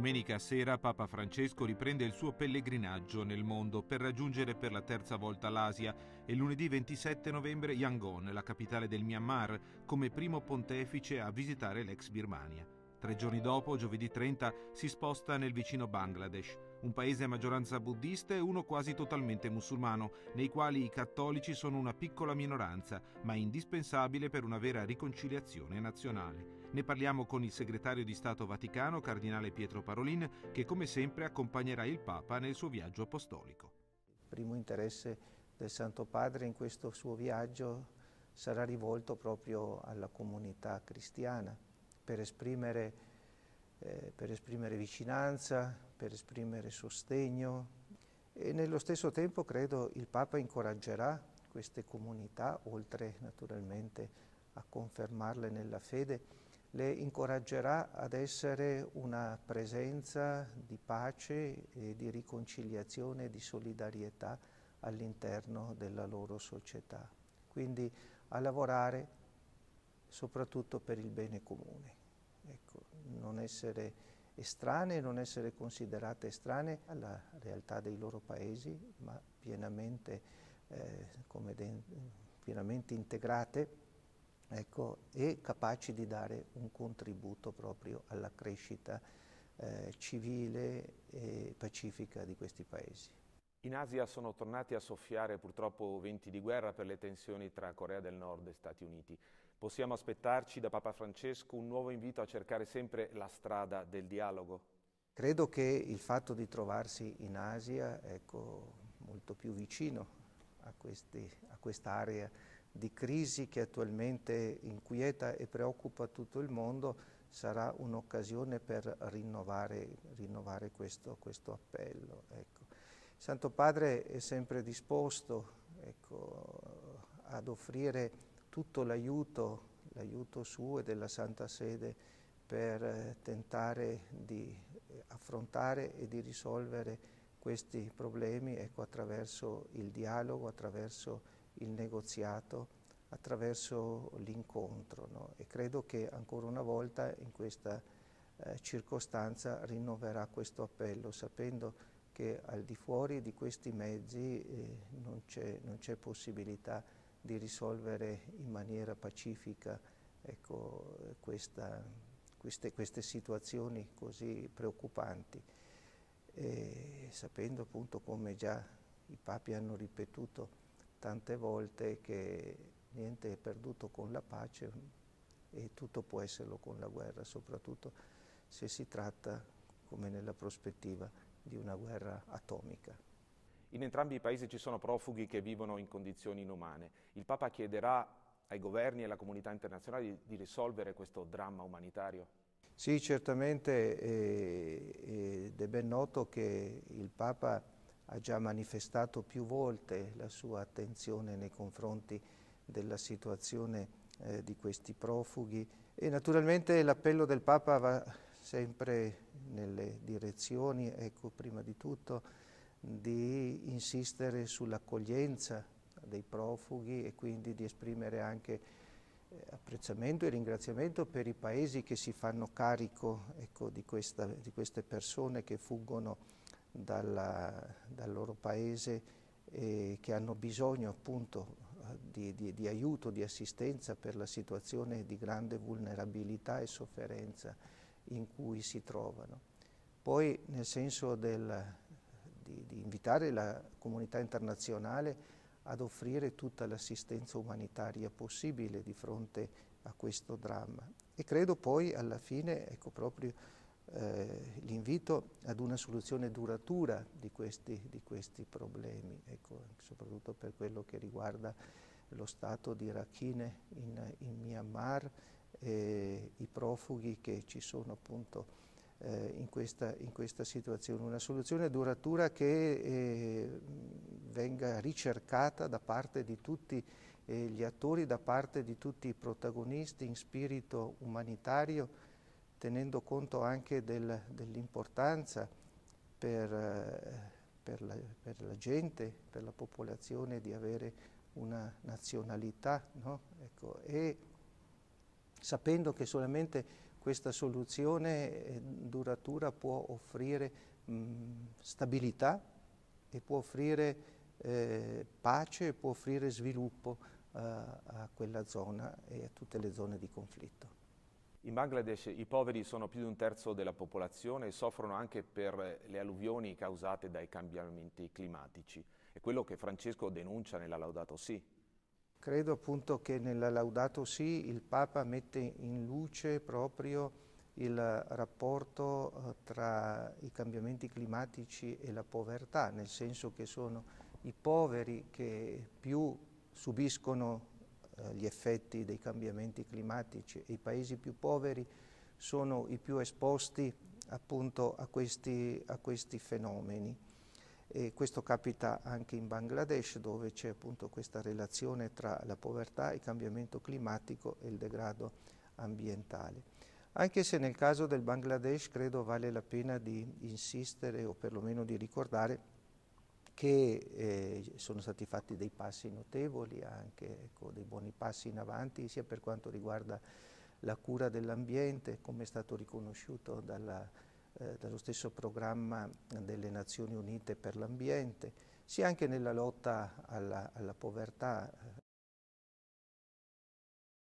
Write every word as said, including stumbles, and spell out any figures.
domenica sera Papa Francesco riprende il suo pellegrinaggio nel mondo per raggiungere per la terza volta l'Asia e lunedì ventisette novembre Yangon, la capitale del Myanmar, come primo pontefice a visitare l'ex Birmania. Tre giorni dopo, giovedì trenta, si sposta nel vicino Bangladesh, un paese a maggioranza buddista e uno quasi totalmente musulmano, nei quali i cattolici sono una piccola minoranza, ma indispensabile per una vera riconciliazione nazionale. Ne parliamo con il segretario di Stato Vaticano, cardinale Pietro Parolin, che come sempre accompagnerà il Papa nel suo viaggio apostolico. Il primo interesse del Santo Padre in questo suo viaggio sarà rivolto proprio alla comunità cristiana, per esprimere, eh, per esprimere vicinanza, per esprimere sostegno e nello stesso tempo credo il Papa incoraggerà queste comunità, oltre naturalmente a confermarle nella fede, le incoraggerà ad essere una presenza di pace e di riconciliazione e di solidarietà all'interno della loro società. Quindi a lavorare soprattutto per il bene comune. Ecco, non essere estranee, non essere considerate estranee alla realtà dei loro paesi, ma pienamente, eh, come de, pienamente integrate, ecco, e capaci di dare un contributo proprio alla crescita eh, civile e pacifica di questi paesi. In Asia sono tornati a soffiare purtroppo venti di guerra per le tensioni tra Corea del Nord e Stati Uniti. Possiamo aspettarci da Papa Francesco un nuovo invito a cercare sempre la strada del dialogo? Credo che il fatto di trovarsi in Asia, ecco, molto più vicino a, questi, a quest'area di crisi che attualmente inquieta e preoccupa tutto il mondo, sarà un'occasione per rinnovare, rinnovare questo, questo appello. Ecco. Santo Padre è sempre disposto, ecco, ad offrire tutto l'aiuto, l'aiuto suo e della Santa Sede per tentare di affrontare e di risolvere questi problemi, ecco, attraverso il dialogo, attraverso il negoziato, attraverso l'incontro, no? E credo che ancora una volta in questa eh, circostanza rinnoverà questo appello, sapendo che al di fuori di questi mezzi eh, non c'è non c'è possibilità di risolvere in maniera pacifica, ecco, questa, queste, queste situazioni così preoccupanti, e sapendo appunto, come già i papi hanno ripetuto tante volte, che niente è perduto con la pace e tutto può esserlo con la guerra, soprattutto se si tratta, come nella prospettiva, di una guerra atomica. In entrambi i paesi ci sono profughi che vivono in condizioni inumane. Il Papa chiederà ai governi e alla comunità internazionale di, di risolvere questo dramma umanitario? Sì, certamente, eh, ed è ben noto che il Papa ha già manifestato più volte la sua attenzione nei confronti della situazione eh, di questi profughi, e naturalmente l'appello del Papa va sempre nelle direzioni, ecco, prima di tutto, di insistere sull'accoglienza dei profughi e quindi di esprimere anche eh, apprezzamento e ringraziamento per i paesi che si fanno carico, ecco, di, questa, di queste persone che fuggono dalla, dal loro paese e che hanno bisogno appunto di, di, di aiuto, di assistenza per la situazione di grande vulnerabilità e sofferenza in cui si trovano. Poi nel senso del, di, di invitare la comunità internazionale ad offrire tutta l'assistenza umanitaria possibile di fronte a questo dramma. E credo poi alla fine, ecco, proprio eh, l'invito ad una soluzione duratura di questi, di questi problemi, ecco, soprattutto per quello che riguarda lo stato di Rakhine in, in Myanmar, e i profughi che ci sono appunto eh, in, questa, in questa situazione. Una soluzione duratura che eh, venga ricercata da parte di tutti eh, gli attori, da parte di tutti i protagonisti in spirito umanitario, tenendo conto anche del, dell'importanza per, eh, per, la, per la gente, per la popolazione, di avere una nazionalità, no? Ecco, e sapendo che solamente questa soluzione eh, duratura può offrire mh, stabilità e può offrire eh, pace e può offrire sviluppo eh, a quella zona e a tutte le zone di conflitto. In Bangladesh i poveri sono più di un terzo della popolazione e soffrono anche per le alluvioni causate dai cambiamenti climatici. È quello che Francesco denuncia nella Laudato Si. Credo appunto che nella Laudato Si il Papa mette in luce proprio il rapporto eh, tra i cambiamenti climatici e la povertà, nel senso che sono i poveri che più subiscono gli effetti dei cambiamenti climatici e i paesi più poveri sono i più esposti appunto a questi, a questi fenomeni. E questo capita anche in Bangladesh, dove c'è appunto questa relazione tra la povertà, il cambiamento climatico e il degrado ambientale. Anche se nel caso del Bangladesh credo vale la pena di insistere o perlomeno di ricordare che eh, sono stati fatti dei passi notevoli, anche ecco, dei buoni passi in avanti, sia per quanto riguarda la cura dell'ambiente, come è stato riconosciuto dalla, eh, dallo stesso programma delle Nazioni Unite per l'ambiente, sia anche nella lotta alla, alla povertà.